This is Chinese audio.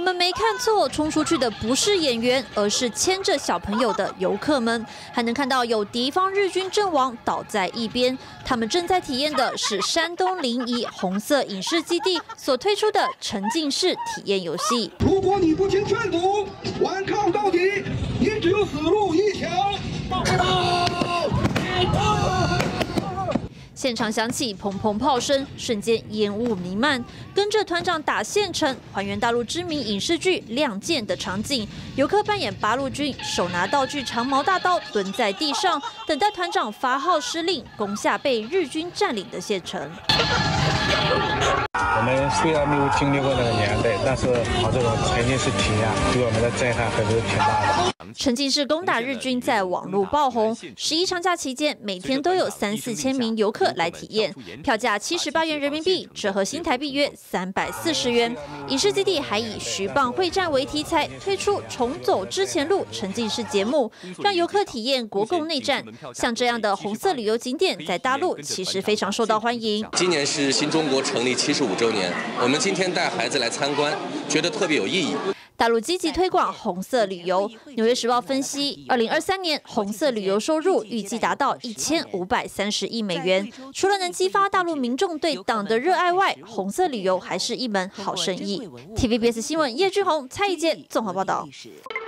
们没看错，冲出去的不是演员，而是牵着小朋友的游客们。还能看到有敌方日军阵亡倒在一边，他们正在体验的是山东临沂红色影视基地所推出的沉浸式体验游戏。 如果你不听劝阻，顽抗到底，你只有死路一条。 现场响起砰砰炮声，瞬间烟雾弥漫。跟着团长打县城，还原大陆知名影视剧《亮剑》的场景。游客扮演八路军，手拿道具长矛大刀，蹲在地上，等待团长发号施令，攻下被日军占领的县城。 我们虽然没有经历过那个年代，但是好这种沉浸式体验对我们的震撼还是挺大的。 沉浸式攻打日军在网络爆红，11长假期间每天都有3、4千名游客来体验，票价78元人民币，折合新台币约340元。影视基地还以徐蚌会战为题材，推出重走之前路沉浸式节目，让游客体验国共内战。像这样的红色旅游景点，在大陆其实非常受到欢迎。 今年是新中国成立75周年，我们今天带孩子来参观，觉得特别有意义。 大陆积极推广红色旅游。纽约时报分析，2023年红色旅游收入预计达到1530亿美元。除了能激发大陆民众对党的热爱外，红色旅游还是一门好生意。TVBS 新闻叶俊宏、蔡宜杰综合报道。